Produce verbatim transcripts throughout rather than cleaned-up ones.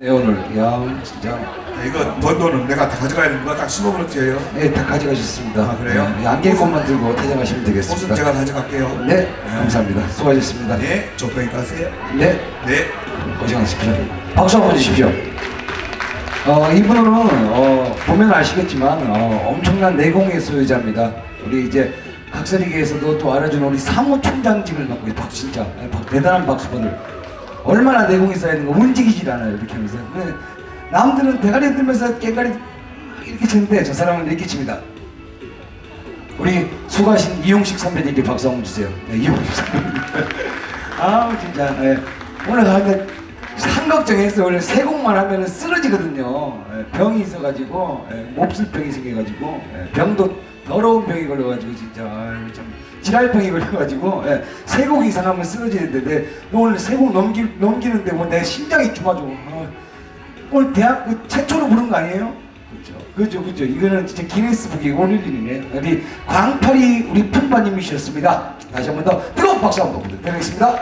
네, 오늘 야 진짜 네, 이거 번 돈은 내가 다 가져가야 되는 거야? 딱 십오 분어치예요? 네, 다 가져가셨습니다. 아, 그래요? 네, 안개꽃만 들고 퇴장하시면 되겠습니다. 옷은 제가 가져갈게요. 네, 네. 감사합니다. 수고하셨습니다. 네, 적당히 가세요. 네, 네. 고생하십시오. 박수 한번 주십시오. 어, 이분은 어, 보면 아시겠지만 어, 엄청난 내공의 소유자입니다. 우리 이제 각설이계에서도 또 알아주는 우리 사무총장직을 맡고 있는 박수 진짜 대단한 박수 받을. 얼마나 내공이 쌓여있는 거 움직이질 않아요. 이렇게 하면서. 남들은 대가리 들면서 깨가리 이렇게 치는데 저 사람은 이렇게 칩니다. 우리 수고하신 이용식 선배님께 박수 한번 주세요. 네, 이용식 선배님. 아 진짜 네. 오늘 가는데 한 걱정했어요. 원래 세 곡만 하면 쓰러지거든요. 네, 병이 있어가지고 네, 몹쓸병이 생겨가지고 네, 병도 더러운 병이 걸려가지고 진짜 아유, 참 지랄병이 걸려가지고 예, 세 곡 이상 하면 쓰러지는데 오늘 세 곡 넘기, 넘기는데 뭐 내 심장이 주마줘. 아, 오늘 대학 그 최초로 부른 거 아니에요? 그렇죠, 그죠, 그죠. 이거는 진짜 기네스북이 오늘 일이네. 우리 광팔이 우리 품바님이셨습니다. 다시 한 번 더 뜨거운 박수 한번 부탁드리겠습니다.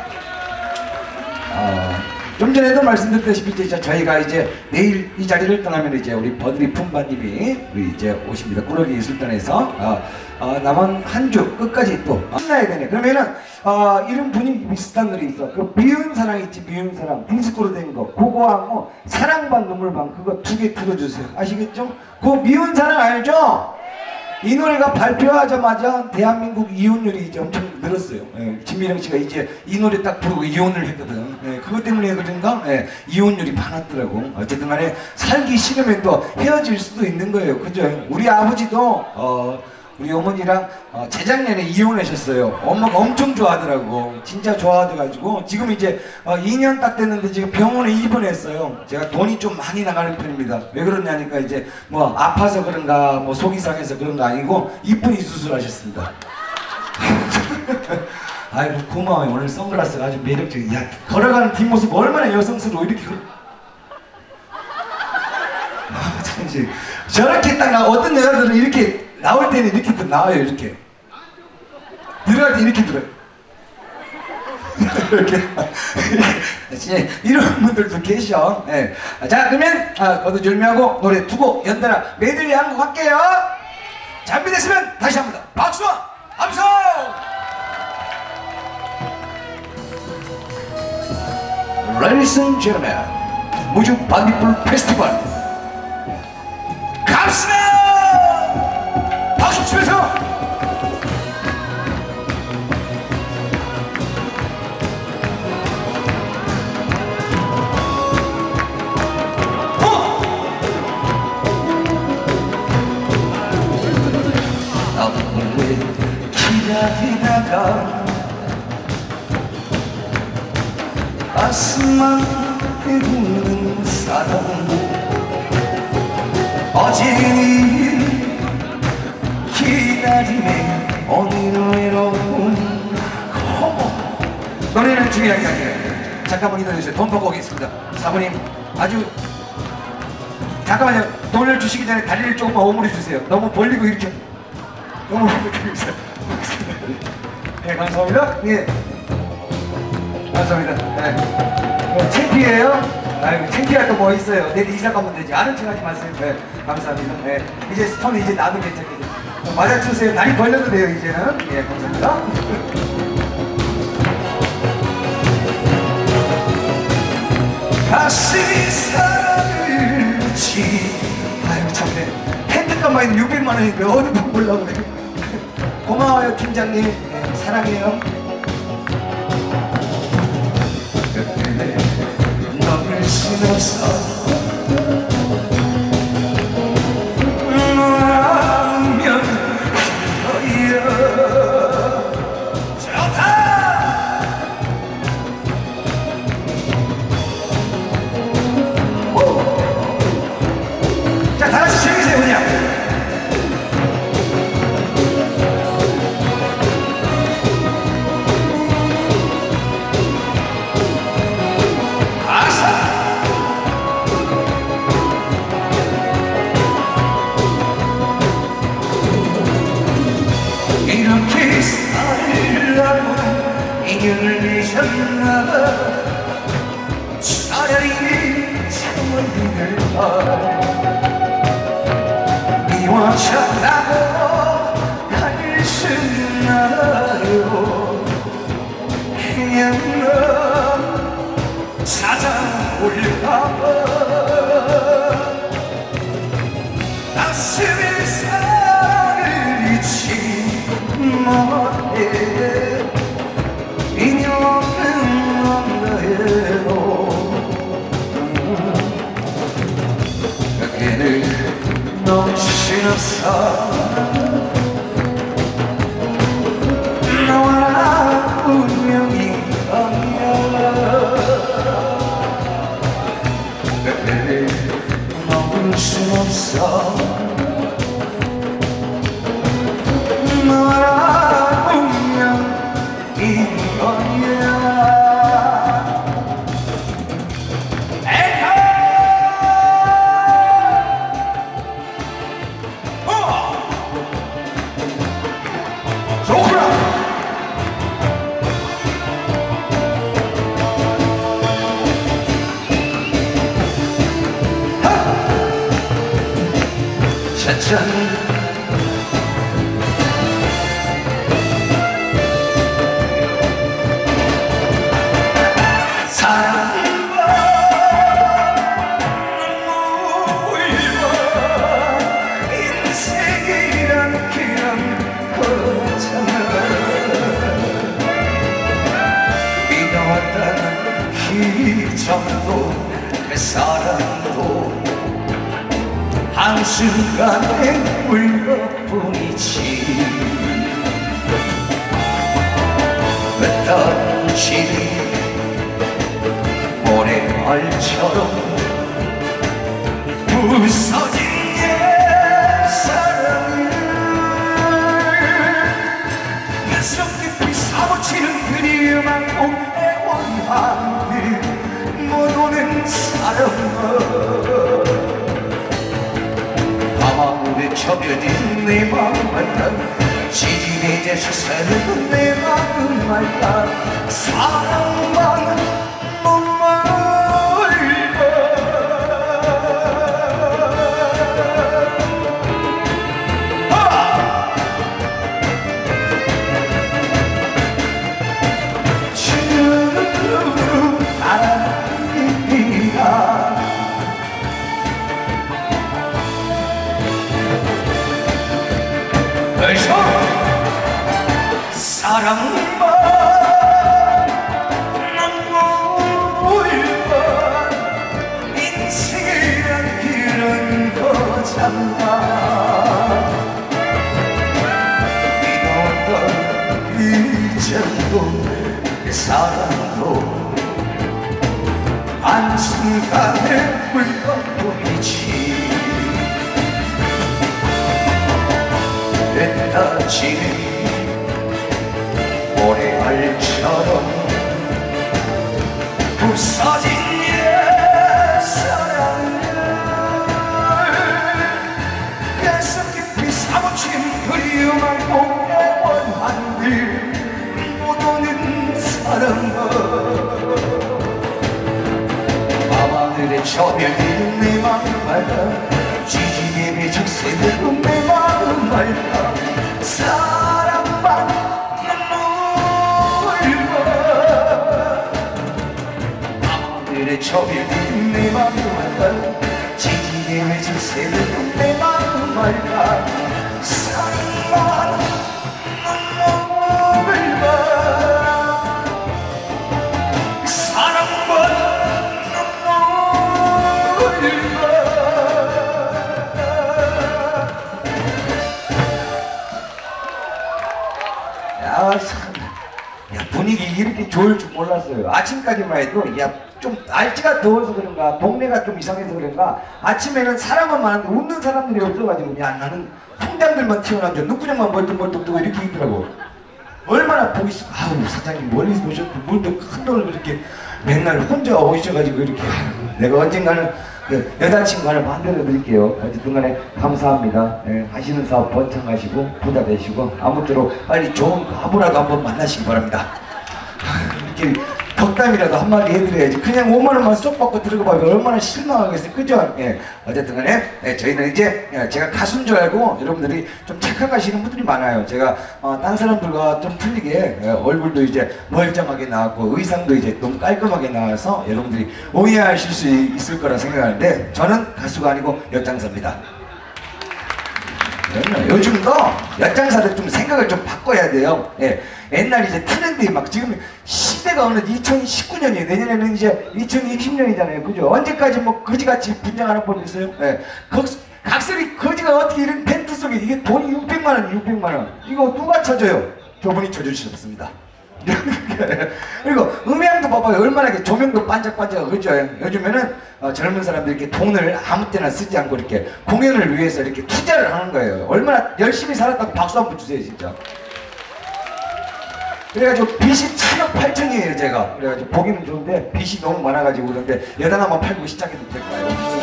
아, 좀 전에도 말씀드렸다시피 이제 저희가 이제 내일 이 자리를 떠나면 이제 우리 버드리 품바님이 우리 이제 오십니다. 꾸러기 술단에서 어, 어, 남은 한 주 끝까지 또 신나야 되네. 그러면은 어, 이름 분위기 비슷한 노래 있어. 그 미운 사랑 있지, 미운 사랑 디스코로 된 거 그거하고 사랑반 눈물반 그거 두 개 틀어주세요. 아시겠죠? 그 미운 사랑 알죠? 이 노래가 발표하자마자 대한민국 이혼율이 이제 엄청 늘었어요. 예, 진미령 씨가 이제 이 노래 딱 부르고 이혼을 했거든. 예, 그것 때문에 그런가? 예, 이혼율이 많았더라고. 어쨌든 간에 살기 싫으면 또 헤어질 수도 있는 거예요. 그죠? 우리 아버지도 어, 우리 어머니랑 어, 재작년에 이혼하셨어요. 엄마가 엄청 좋아하더라고. 진짜 좋아하셔가지고 지금 이제 어, 이 년 딱 됐는데 지금 병원에 입원했어요. 제가 돈이 좀 많이 나가는 편입니다. 왜 그러냐니까 이제 뭐 아파서 그런가 뭐 속이 상해서 그런 거 아니고 이쁜이 수술하셨습니다. 아이고 고마워요. 오늘 선글라스가 아주 매력적이야. 걸어가는 뒷모습 얼마나 여성스러워. 이렇게 아, 참 저렇게 딱 나 어떤 여자들은 이렇게 나올 때는 이렇게 또 나와요. 이렇게 들어갈 때 이렇게 들어요. 이렇게 진짜 이런 분들도 계셔. 네. 자 그러면 아, 거두절미하고 노래 두 곡 연달아 메들리 한 곡 할게요. 준비됐으면 다시 한번 박수와 함성. Ladies and gentlemen, 무주 반딧불 페스티벌 갑시다. 박수 치면서 어! 앞을 기다리다가 가슴만 배우는 사람 어제는 기다림에 오늘은 외로운 노래는 중요한 게 아니에요. 잠깐만 기다려주세요. 돈 받고 오겠습니다. 사모님 아주 잠깐만요. 돈을 주시기 전에 다리를 조금만 오므려 주세요. 너무 벌리고 이렇게 너무 벌리고 있어요. 네 감사합니다. 예 감사합니다. 네. 어, 창피해요? 아이고 창피할 거 뭐 있어요. 내일 이사 가면 되지. 아는 척 하지 마세요. 네 감사합니다. 네 이제 손 이제 나도 괜찮겠어요. 맞아주세요. 다리 벌려도 돼요 이제는. 예 감사합니다. 가슴이 사랑을 묻지. 아이고 참네. 핸드값만 육백만 원인데 어디 돈 벌려고 그래. 고마워요 팀장님. 네, 사랑해요. 넘을 순 없어. 이렇게 살라고 인연을 맺었나 봐. 차라리 참을 이들만 미워졌다고 할 수는 않아요. 그냥 너 찾아올까봐 가슴에 살을 잊지 못해 인연 없는 너에도 그게는 너무 싫었어. 너와 나 운명이 아니야. 그게는 너무 싫었어. 너와 나 운명이 아니야. 짜잔 사랑과 눈물과 인생이란 그런 거잖아. 믿어왔던 기적도 그 사랑도 한순간에 울것뿐이지. 흩어지는 모래알처럼 부서진 옛사랑을 가슴 깊이 사무치는 그리움하고 애원하는 못 오는 사랑을 밤하늘에 쳐벼진 내 마음 말까 지지배제 수세는 내 마음 말까 사랑만 못 말까 주르르 바람이 비가 사랑만 눈물만 인생이란 그런 거잖아. 믿었던 이제도 그 사랑도 한순간에 물건뿐이지. 흩어지는 모래알처럼 부서진 옛사랑을 가슴 깊이 사무친 그리움하고 애원한들 못 오는 사랑을 밤하늘에 저별이는 내 마음 말까 지지배배 적세는 내 마음 말까 사랑만 저별이 내 마음 말까 지지게 외칠 새는 내 마음 말까 사랑만 눈물만 사랑만 눈물만 야, 참, 야 분위기 이렇게 좋을 줄 몰랐어요. 아침까지만 해도 야 좀 날씨가 더워서 그런가 동네가 좀 이상해서 그런가 아침에는 사람은 많은데 웃는 사람들이 없어가지고 야 나는 통장들만 튀어나오죠. 눈구녕만 멀뚱멀뚱 뜨고 이렇게 있더라고. 얼마나 보기 싫어. 아우 사장님 멀리서 오셨고 뭘 또 큰 돈을 그렇게 맨날 혼자 오셔가지고 이렇게 내가 언젠가는 그 여자친구 하나 만들어 드릴게요. 어쨌든 간에 감사합니다. 예, 하시는 사업 번창하시고 부자 되시고 아무쪼록 빨리 좋은 가부라도 한번 만나시기 바랍니다. 이렇게 덕담이라도 한마디 해드려야지. 그냥 오만 원만 쏙 받고 들어가 봐요. 얼마나 실망하겠어요. 그죠? 예. 어쨌든 간에 예, 저희는 이제 예, 제가 가수인 줄 알고 여러분들이 좀 착각하시는 분들이 많아요. 제가 어, 딴 사람들과 좀 틀리게 예, 얼굴도 이제 멀쩡하게 나왔고 의상도 이제 너무 깔끔하게 나와서 여러분들이 오해하실 수 있을 거라 생각하는데 저는 가수가 아니고 엿장사입니다. 요즘도 엿장사들 좀 생각을 좀 바꿔야 돼요. 예. 옛날 이제 트렌드 막 지금 시대가 어느 이천십구 년이에요. 내년에는 이제 이천이십 년이잖아요. 그죠? 언제까지 뭐 거지같이 분장하는 분 있어요? 예. 각, 각설이 거지가 어떻게 이런 팬트 속에 이게 돈이 육백만 원, 육백만 원. 이거 누가 쳐줘요? 저분이 쳐주셨습니다. 그리고 음향도 봐봐요. 얼마나 이렇게 조명도 반짝반짝 그죠? 요즘에는 어, 젊은 사람들이 이렇게 돈을 아무 때나 쓰지 않고 이렇게 공연을 위해서 이렇게 투자를 하는 거예요. 얼마나 열심히 살았다고 박수 한번 주세요, 진짜. 그래가지고 빚이 칠억 팔천이에요, 제가. 그래가지고 보기는 좋은데 빚이 너무 많아가지고 그런데 여당 한번 팔고 시작해도 될까요?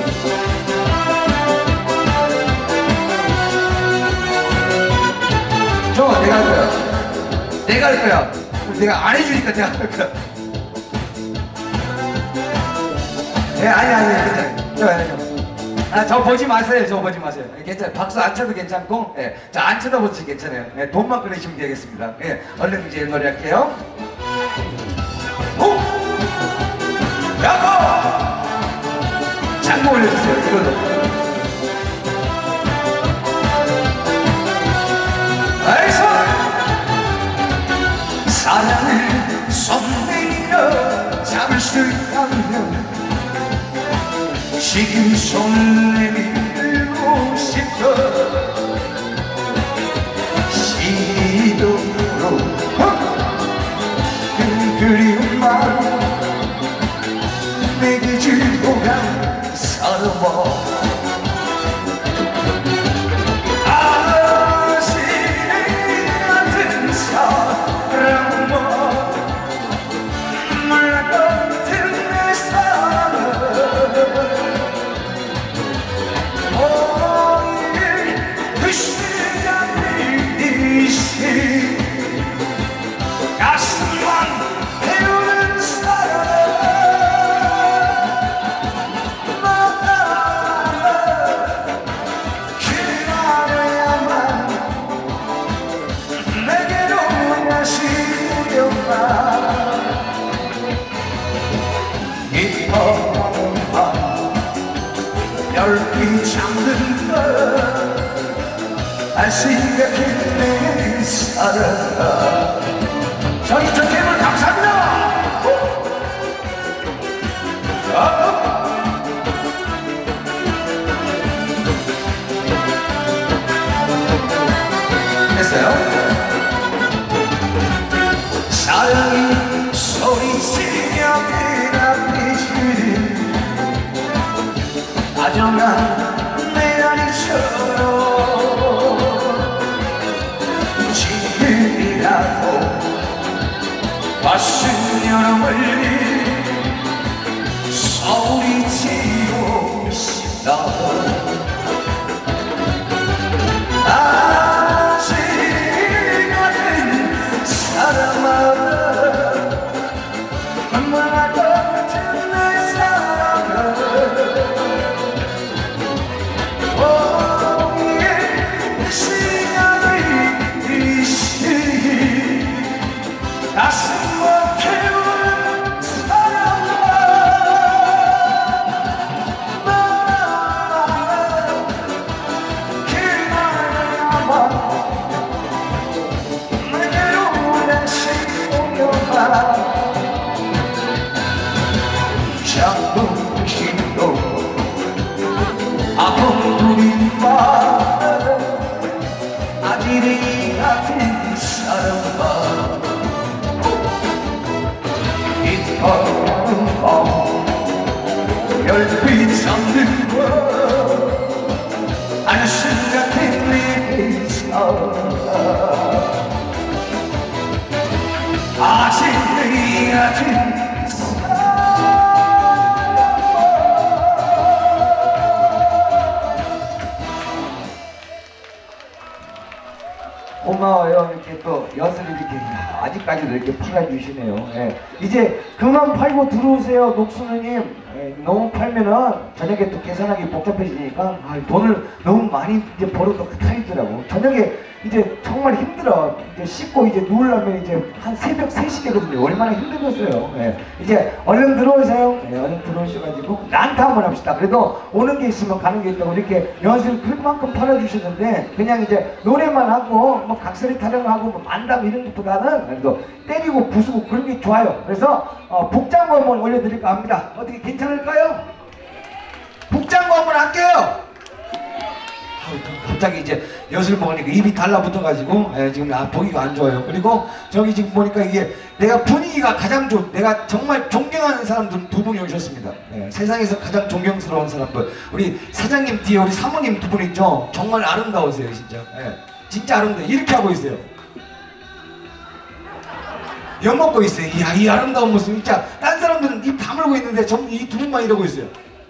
저 내가 할 거야. 내가 할 거야. 내가 안 해주니까 내가 할 거야. 예, 아니, 아니, 괜찮아요. 저, 아니, 저. 아, 저 보지 마세요. 저 보지 마세요. 괜찮아요. 박수 안 쳐도 괜찮고, 예. 저 안 쳐다보지 괜찮아요. 예, 돈만 꺼내시면 되겠습니다. 예, 얼른 이제 노래 할게요. 오! 야호! 장구 올려주세요. 이걸로. 아이소! 사랑을 손내밀어 잡을 수 있다면 지금 손을 내밀고 싶어 시도로 그 그리운 마음 내게 주고 간 사람아 별빛 잠든 것 아시게 내 사랑 저기 저 팀을 감사합니다. 아. 됐어요? 사랑이 소리치며 대답이지 다정한 메아리처럼 지금이라도 왔으면 멀리 소리치고 싶다. 아직 같은 사람아 엄마가 같은 내 사랑아 가슴을 태우는 사랑아 그날아마 내게로 다시 오려봐 자꾸시도 아픈 우리만 아지레기 같은 사랑아 어두운 밤 별빛 잠든 것 안심 같은 내 사랑 아직 내 같은 사랑 고마워. 고마워요. 이렇게 또 엿을 이렇게 아직까지도 이렇게 팔아주시네요. 예. 이제 그만 팔고 들어오세요, 녹순우님. 예, 너무 팔면은 저녁에 또 계산하기 복잡해지니까 아, 돈을 너무 많이 이제 벌어도 탈이더라고. 저녁에 이제 정말 힘들어. 이제 씻고 이제 누우려면 이제 한 새벽 세 시 되거든요. 얼마나 힘들었어요. 예. 이제 얼른 들어오세요. 예, 얼른 들어오셔가지고 난타 한번 합시다. 그래도 오는 게 있으면 가는 게 있다고 이렇게 엿을 그만큼 팔아주셨는데 그냥 이제 노래만 하고 뭐 각설이 타령하고 뭐 만담 이런 것보다는 그래도 때리고 부수고 그런 게 좋아요. 그래서 어, 복장고 한번 올려드릴까 합니다. 어떻게 괜찮을까요? 복장고 한번 할게요. 갑자기 이제 엿을 먹으니까 입이 달라붙어가지고 예, 지금 아, 보기가 안 좋아요. 그리고 저기 지금 보니까 이게 내가 분위기가 가장 좋은, 내가 정말 존경하는 사람들 두 분이 오셨습니다. 예, 세상에서 가장 존경스러운 사람들, 우리 사장님 뒤에 우리 사모님 두 분 있죠. 정말 아름다우세요, 진짜. 예, 진짜 아름다워. 이렇게 하고 있어요. 엿 먹고 있어요. 이야, 이 아름다운 모습 진짜. 딴 사람들은 입 다물고 있는데 전부 이 두 분만 이러고 있어요.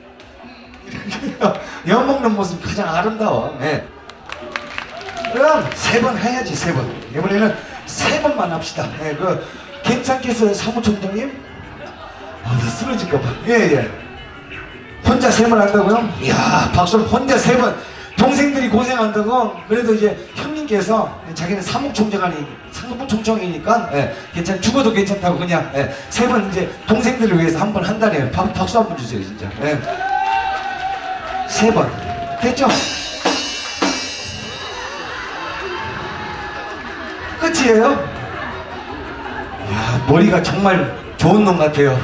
엿 먹는 모습 가장 아름다워. 네. 그럼 세 번 해야지, 세 번. 이번에는 세 번만 합시다. 네, 그 괜찮겠어요, 사무총장님? 아, 나 쓰러질까봐. 예, 예. 혼자 세 번 한다고요? 이야, 박수. 혼자 세 번. 동생들이 고생한다고. 그래도 이제 형님께서 자기는 사무총장이 사무총장이니까 예, 괜찮. 죽어도 괜찮다고 그냥 예, 세 번 이제 동생들을 위해서 한 번 한다네요. 박, 박수 한 번 주세요, 진짜. 예. 세 번. 됐죠? 끝이에요? 이야, 머리가 정말 좋은 놈 같아요.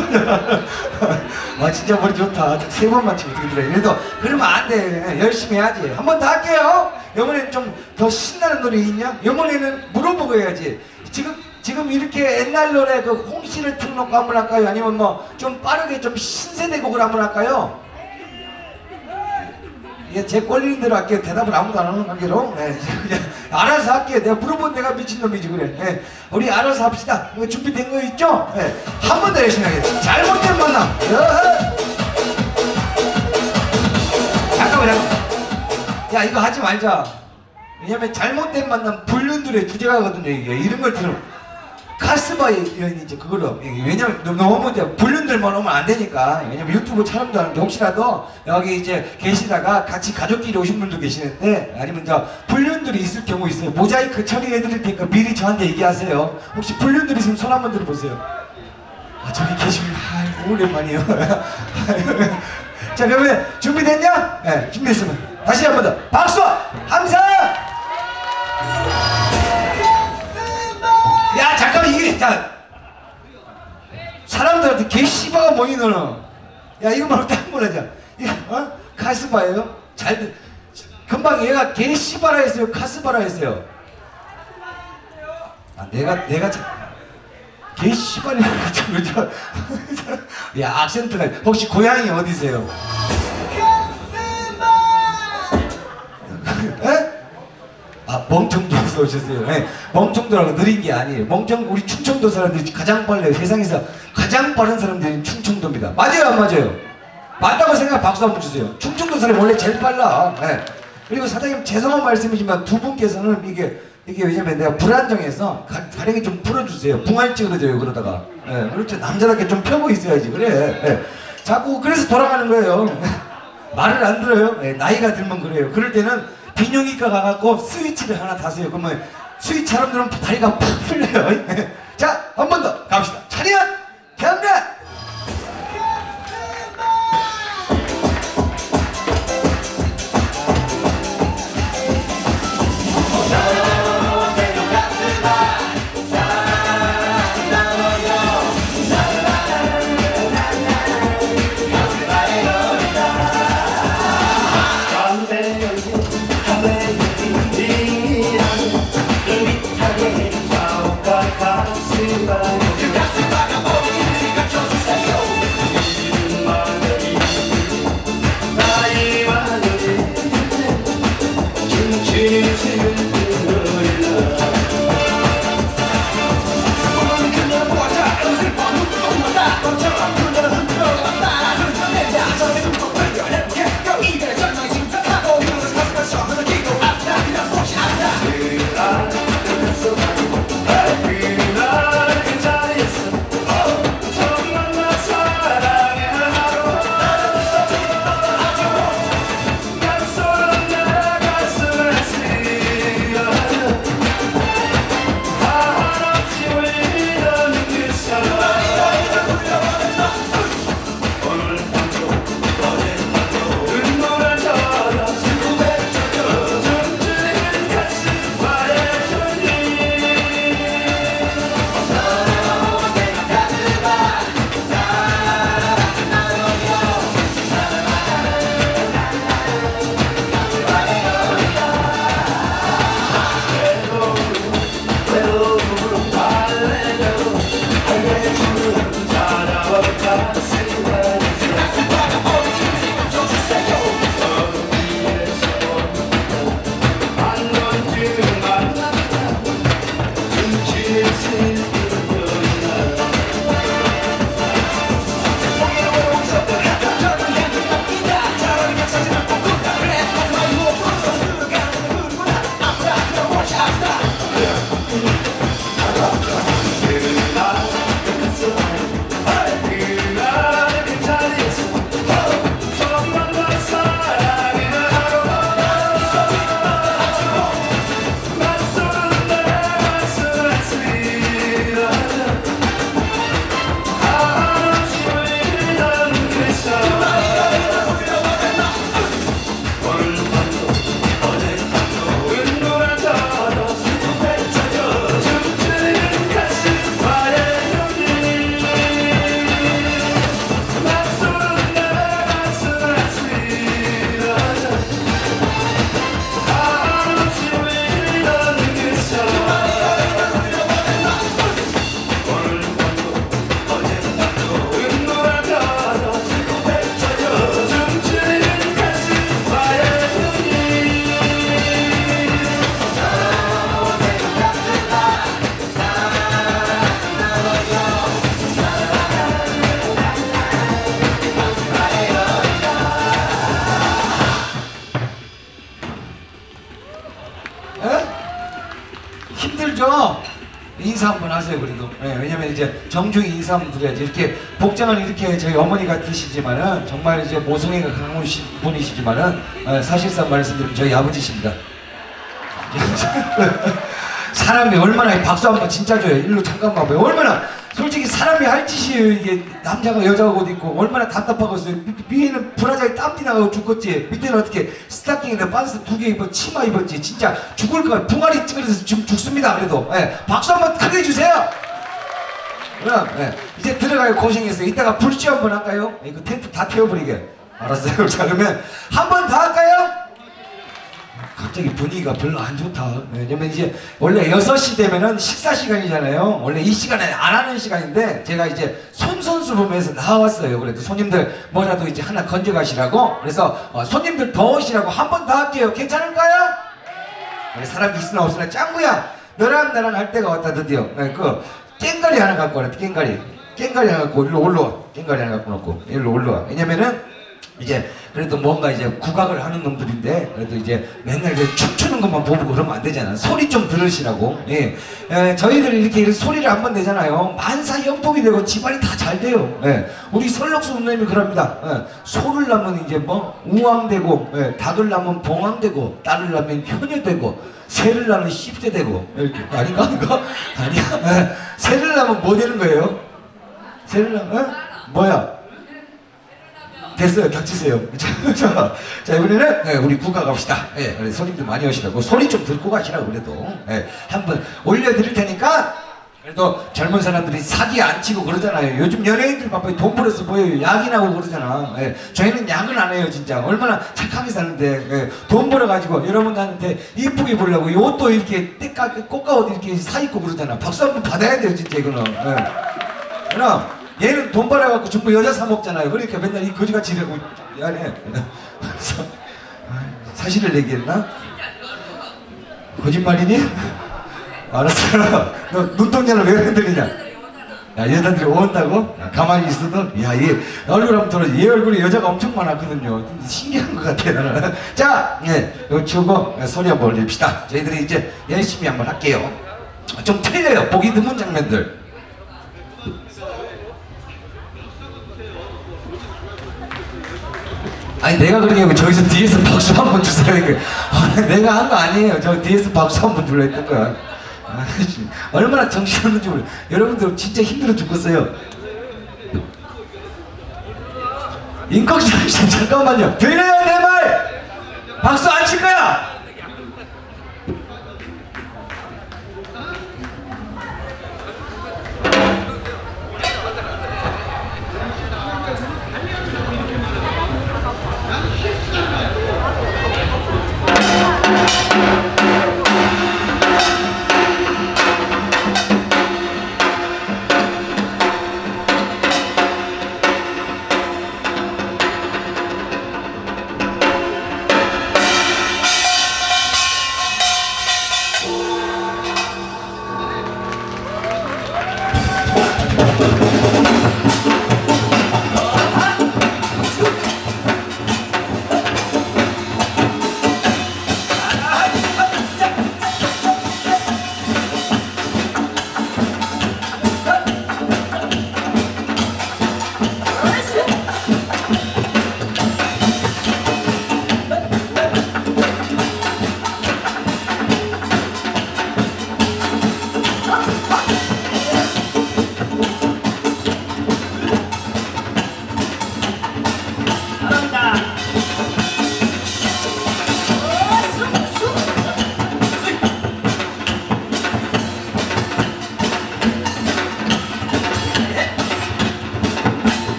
아, 진짜 머리 좋다. 세 번만 치고 어떻게 들어요? 그래도 그러면 안 돼. 열심히 해야지. 한 번 더 할게요. 이번에는 좀 더 신나는 노래 있냐? 이번에는 물어보고 해야지. 지금 지금 이렇게 옛날 노래 그 홍씨를 틀어놓고 한번 할까요? 아니면 뭐 좀 빠르게 좀 신세대 곡을 한번 할까요? 예, 제 꼴리는 대로 할게요. 대답을 아무도 안 하는 관계로. 예, 그냥 알아서 할게요. 내가 물어본 내가 미친놈이지 그래. 예, 우리 알아서 합시다. 이거 준비된 거 있죠? 예, 한 번 더 열심히 하겠습니다. 잘못된 만남. 여허. 잠깐만, 잠깐만. 야, 이거 하지 말자. 왜냐면 잘못된 만남 불륜들의 주제가거든요. 이게 이런 걸 들으면 카스바이 이제 그걸로. 왜냐면 너무 이제 불륜들만 오면 안 되니까. 왜냐면 유튜브 촬영도 하는데 혹시라도 여기 이제 계시다가 같이 가족끼리 오신 분도 계시는데 아니면 저 불륜들이 있을 경우 있어요. 모자이크 처리해드릴 테니까 미리 저한테 얘기하세요. 혹시 불륜들이 있으면 손 한번 들어보세요. 아, 저기 계시면 아이고 오랜만이에요. 자, 그러면 준비됐냐? 네, 준비됐으면 다시 한 번 더 박수! 함성! 야, 잠깐만, 이게, 자, 사람들한테 개씨바가 뭐니, 너는? 야, 이거 말고 딴 걸 하자. 이거, 어? 카스바예요? 잘, 듣, 금방 얘가 개씨바라 했어요? 카스바라 했어요? 아, 내가, 내가, 참, 개씨바라 했죠, 그죠? 야, 악센트가, 혹시 고향이 어디세요? 에? 아, 멍청도에서 오셨어요. 네, 멍청도라고 느린 게 아니에요. 멍청, 우리 충청도 사람들이 가장 빨라요. 세상에서 가장 빠른 사람들이 충청도입니다. 맞아요, 안 맞아요? 맞다고 생각 박수 한번 주세요. 충청도 사람이 원래 제일 빨라. 네. 그리고 사장님 죄송한 말씀이지만 두 분께서는 이게, 이게 왜냐면 내가 불안정해서 가, 가령이 좀 풀어주세요. 붕알 찌그러져요, 그러다가. 네, 그렇죠. 남자답게 좀 펴고 있어야지. 그래. 네. 자꾸 그래서 돌아가는 거예요. 말을 안 들어요. 네, 나이가 들면 그래요. 그럴 때는 비뇨기과 가갖고 스위치를 하나 다세요. 그러면 스위치처럼 들으면 다리가 팍 풀려요. 자, 한 번 더 갑시다. 차렷! 경례! 그 가슴 박아보니 네가 켜줘 인사 한번 하세요. 그래도 예, 왜냐면 이제 정중히 인사 한번 드려야지. 이렇게 복장은 이렇게 저희 어머니 같으시지만은 정말 이제 모성애가 강하신 분이시지만은 예, 사실상 말씀드리면 저희 아버지십니다. 사람이 얼마나 박수 한번 진짜 줘요. 일로 잠깐 봐봐요. 얼마나 솔직히 사람이 할 짓이에요. 이게 남자가 여자가 옷 입고 얼마나 답답하겠어요. 위에는 브라자에 땀띠 나가고 죽겠지. 밑에는 어떻게 스타킹에다 반스 두 개 입었 치마 입었지. 진짜 죽을 거야. 붕아리 찌그러서 지금 죽습니다. 그래도 예, 박수 한번 크게 주세요. 그럼 예, 이제 들어가요. 고생했어요. 이따가 불쇼 한번 할까요? 이거 텐트 다 태워버리게. 알았어요. 자 그러면 한 번 더 할까요? 갑자기 분위기가 별로 안 좋다. 왜냐면 이제 원래 여섯 시 되면은 식사 시간이잖아요. 원래 이 시간에 안 하는 시간인데 제가 이제 손선수범에서 나왔어요. 그래도 손님들 뭐라도 이제 하나 건져가시라고. 그래서 어, 손님들 더 오시라고 한 번 더 할게요. 괜찮을까요? 네, 사람이 있으나 없으나 짱구야 너랑 나랑 할 때가 왔다 드디어. 네, 그 깽가리 하나 갖고 와라. 깽가리 깽가리 하나 갖고 일로 올라와. 깽가리 하나 갖고 놓고 일로 올라와. 왜냐면은 이제 그래도 뭔가 이제 국악을 하는 놈들인데 그래도 이제 맨날 이제 춤추는 것만 보고 그러면 안 되잖아. 소리 좀 들으시라고. 예, 예 저희들이 이렇게 소리를 한번 내잖아요. 만사형통이 되고 집안이 다 잘 돼요. 예, 우리 설록수 선생님이 그럽니다. 예, 소를 낳으면 이제 뭐 우왕되고, 예, 닭을 낳으면 봉황되고, 딸을 낳으면 효녀되고, 새를 낳으면 씹새되고. 이렇게 아닌가 아닌가? 아니야. 예, 새를 낳으면 뭐 되는 거예요? 새를 낳으면 예? 뭐야? 됐어요. 닥치세요. 자, 자, 자 이번에는 네, 우리 국악 갑시다. 예, 네, 손님들 많이 오시라고 소리 좀 듣고 가시라고 그래도 예, 한번 올려드릴 테니까. 그래도 젊은 사람들이 사기 안 치고 그러잖아요. 요즘 연예인들 바빠요. 돈 벌어서 뭐예요. 약이나고 그러잖아. 예, 저희는 약은 안 해요. 진짜 얼마나 착하게 사는데 예, 돈 벌어가지고 여러분한테 이쁘게 보려고 옷도 이렇게 떼까 꽃가옷 이렇게 사 입고 그러잖아. 박수 한번 받아야 돼요. 진짜 이거는. 예. 그럼 얘는 돈 벌어갖고 전부 여자 사 먹잖아요. 그러니까 맨날 이 거지같이 이러고 미안해. 사실을 얘기했나? 거짓말이니? 알았어. 너 눈동자를 왜 흔들리냐? 야, 여자들이 온다고? 야, 가만히 있어도? 야, 얘 얼굴 한번 들어. 얘 얼굴에 여자가 엄청 많았거든요. 신기한 것 같아, 나는. 자, 예, 이거 치우고 소리 한번 올립시다. 저희들이 이제 열심히 한번 할게요. 좀 틀려요. 보기 드문 장면들. 아니 내가 그런 게 아니고 저기서 뒤에서 박수 한 번 주세요. 이게 아, 내가 한 거 아니에요. 저 뒤에서 박수 한 번 줄라 했던 거야. 아, 얼마나 정신없는지 몰라. 여러분들 진짜 힘들어 죽겠어요. 인걱션 잠깐만요. 들려요 내 말? 박수 안 칠 거야?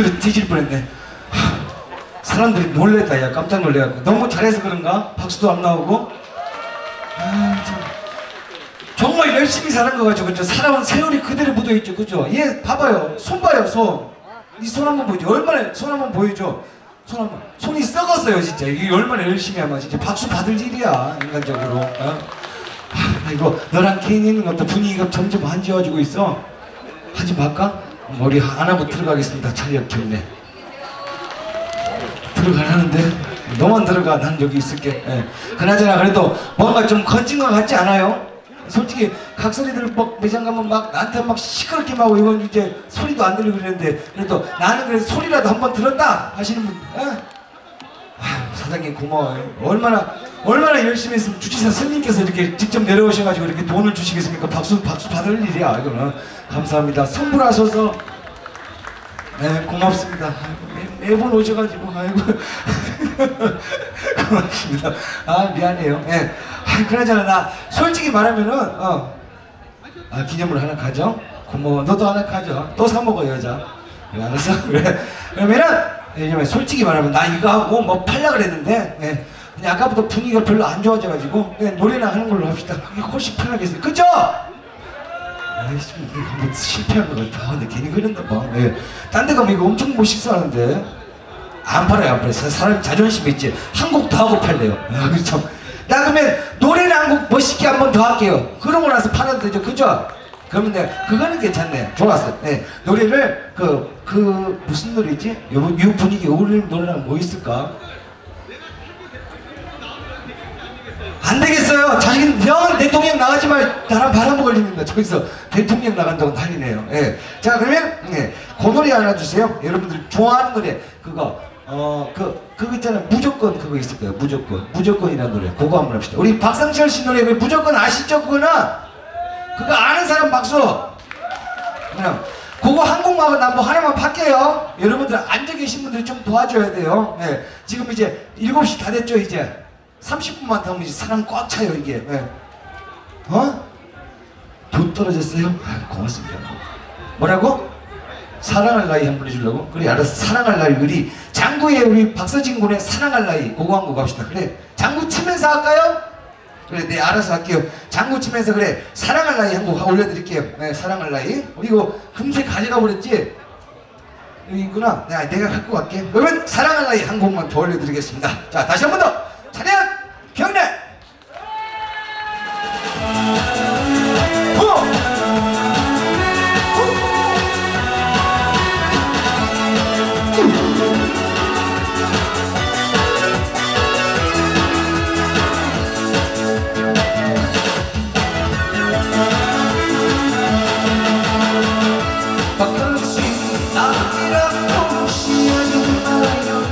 뒤집어 뒤질 뻔했네. 하, 사람들이 놀랬다. 야 깜짝 놀래갖고 너무 잘해서 그런가? 박수도 안 나오고. 아, 참. 정말 열심히 사는 거 같죠, 그죠? 사람은 세월이 그대로 묻어있죠, 그죠? 얘 봐봐요, 손 봐요, 손. 이 손 한번 보여줘. 얼마나 손 한번 보여줘. 손 한번. 손이 썩었어요, 진짜. 이게 얼마나 열심히 하면 진짜 박수 받을 일이야, 인간적으로. 어? 하, 이거 너랑 개인 있는 것도 분위기가 점점 한지워지고 있어. 하지 말까? 머리 안 하고 들어가겠습니다. 찰력 좋네. 들어가라는데 너만 들어가. 난 여기 있을게. 예. 그나저나 그래도 뭔가 좀 건진 것 같지 않아요? 솔직히 각설이들 막 매장 가면 막 나한테 막 시끄럽게 막 이건 이제 소리도 안 들리고 그랬는데 그래도 나는 그래도 소리라도 한번 들었다 하시는 분. 예? 아휴, 사장님 고마워요. 얼마나 얼마나 열심히 했으면 주지사 스님께서 이렇게 직접 내려오셔가지고 이렇게 돈을 주시겠습니까? 박수 박수 받을 일이야 이거는. 감사합니다. 선물하셔서 네 고맙습니다. 아이고, 매, 매번 오셔가지고 아이고 고맙습니다. 아 미안해요. 예. 네. 아 그러잖아 나 솔직히 말하면은 어 아, 기념으로 하나 가져. 고마워. 너도 하나 가져. 또 사 먹어 여자. 네, 알았어? 그래. 그러면은 왜냐면 솔직히 말하면 나 이거 하고 뭐 팔려 그랬는데 예. 그냥 아까부터 분위기가 별로 안 좋아져가지고 그냥 노래나 하는 걸로 합시다. 그게 훨씬 편하겠어요. 그죠? 아이씨, 뭐 실패한 것 같아. 근데 괜히 그런다 봐. 예. 딴 데 가면 이거 엄청 멋있어 하는데 안 팔아요, 안 팔아요. 사람 자존심 있지. 한 곡 더 하고 팔래요. 아, 그렇죠. 나 그러면 노래를 한 곡 멋있게 한 번 더 할게요. 그러고 나서 팔아도 되죠, 그죠? 그러면 내가 그거는 괜찮네. 좋았어. 네. 노래를 그, 그 무슨 노래지? 요, 요 분위기 어울리는 노래랑 뭐 있을까? 안 되겠어요. 자식은 형 대통령 나가지 말 나랑 바람 걸립니다. 저기서 대통령 나간다고 난리네요. 예. 자 그러면 예. 그 노래 하나 주세요. 여러분들 좋아하는 노래 그거 어그 그거 있잖아요. 무조건 그거 있을 거예요. 무조건 무조건이라는 노래 그거 한번 합시다. 우리 박상철 씨 노래 그 무조건 아시죠? 그거는 그거 아는 사람 박수. 그냥 그거 한 곡만 나 뭐 하나만 팔게요. 여러분들 앉아 계신 분들이 좀 도와줘야 돼요. 예. 지금 이제 일곱 시 다 됐죠 이제. 삼십 분만 더 하면 이제 사람 꽉 차요 이게. 네. 어? 돈 떨어졌어요? 아, 고맙습니다. 뭐라고? 사랑할 나이 한 번 해주려고? 그래 알았어. 사랑할 나이 우리 장구의 우리 박서진 군의 사랑할 나이 그거 한 거 갑시다. 그래 장구 치면서 할까요? 그래 네 알아서 할게요. 장구 치면서 그래 사랑할 나이 한 곡 올려드릴게요. 네 사랑할 나이. 우리 이거 금세 가져가 버렸지? 여기 있구나. 네, 내가 갖고 갈게. 그러면 사랑할 나이 한 곡만 더 올려드리겠습니다. 자 다시 한 번 더. 차렷! 경례! 후! 가끔씩 나이라고 시야는 나요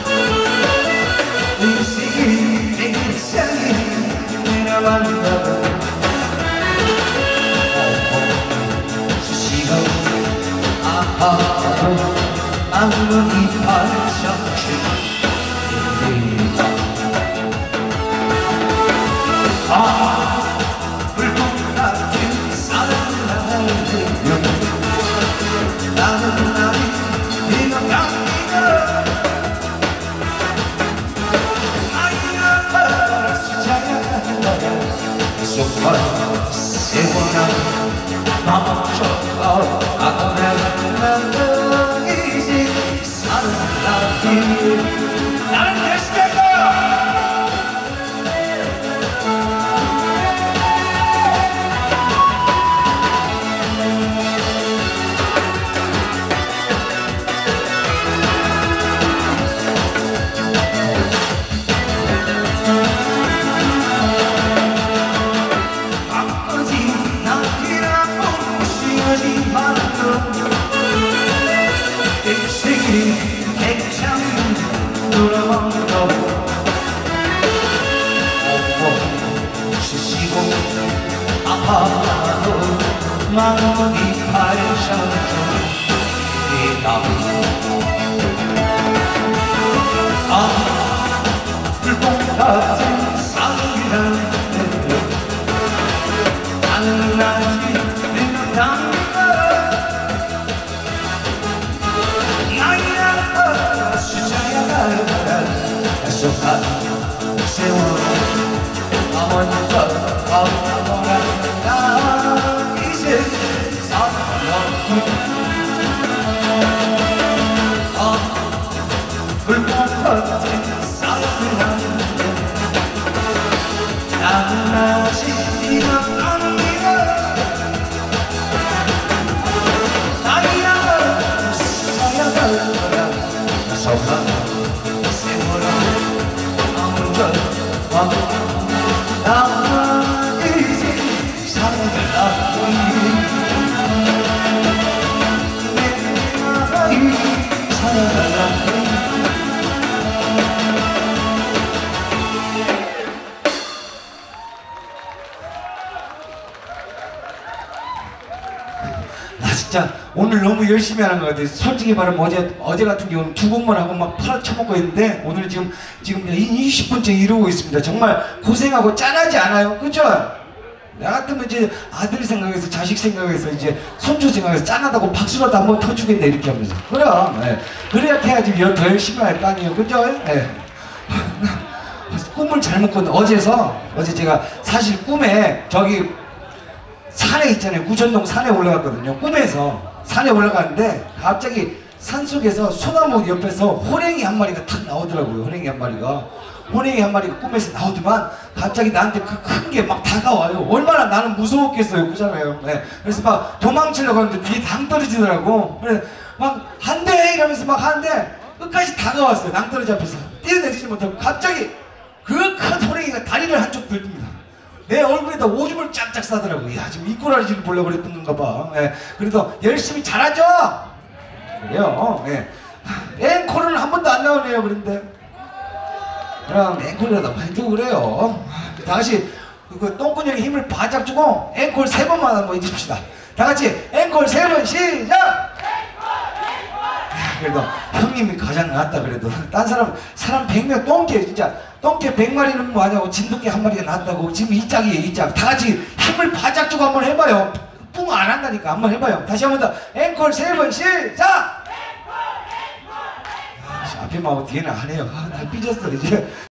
수시가 아파도 마음이 발전해 아 불꽃 같은 사랑을 나는 나이 네가 감기가 소파 세워나 멈춰가 아까는 이제 사랑하기 나는 대신할 거야. 마음이 발전해 아 불꽃 같은 사랑이란데 나는 아직 내가 당가 나의 나는 아직 이만합니다. 나이야 살아갈 거야. 서가 세월아 아무런 나 이제 살아갈 내가 이 살아갈 나 진짜 오늘 너무 열심히 하는 것 같아요. 솔직히 말하면 어제 어제 같은 경우는 두 곡만 하고 막 팔아 쳐먹고 있는데 오늘 지금 지금 이십 분째 이러고 있습니다. 정말 고생하고 짠하지 않아요, 그죠? 나 같으면 이제 아들 생각해서 자식 생각해서 이제 손주 생각해서 짠하다고 박수라도 한번 터주겠네 이렇게 하면서. 그럼 예. 그래야 해야지 더 열심히 할 거 아니에요, 그죠? 예. 꿈을 잘못 꿨는데 어제서 어제 제가 사실 꿈에 저기 산에 있잖아요. 구천동 산에 올라갔거든요. 꿈에서 산에 올라갔는데 갑자기 산속에서 소나무 옆에서 호랭이 한 마리가 탁 나오더라고요. 호랭이 한 마리가 호랭이 한 마리가 꿈에서 나오더만 갑자기 나한테 그 큰 게 막 다가와요. 얼마나 나는 무서웠겠어요. 그잖아요. 네. 그래서 막 도망치려고 하는데 뒤에 당 떨어지더라고. 그래 막 한 대 이러면서 막 하는데 끝까지 다가왔어요. 낭떠러지 앞에서 뛰어내리지 못하고 갑자기 그 큰 호랭이가 다리를 한쪽 들립니다. 내 얼굴에다 오줌을 짝짝 싸더라고. 야, 지금 이꼬라지를 보려고 그랬던가 봐. 예, 그래도 열심히 잘하죠? 그래요. 예. 앵콜은 한 번도 안 나오네요. 그런데. 그럼 앵콜이라도 한번 해주고 그래요. 다시 그 똥구녕에 힘을 바짝 주고 앵콜 세 번만 한번 해줍시다. 다 같이 앵콜 세 번 시작! 그래도 형님이 가장 낫다 그래도. 딴 사람, 사람 백 명 똥개 진짜. 똥개 백 마리는 뭐하냐고 진돗개 한 마리가 낫다고. 지금 이 짝이에요, 이 짝. 다 같이 힘을 바짝 주고 한번 해봐요. 뿡 안 한다니까. 한번 해봐요. 다시 한 번 더. 앵콜 세 번 시작! 앵콜, 앵콜, 앵콜. 앞에만 하고 뒤에는 안 해요. 아, 나 삐졌어, 이제.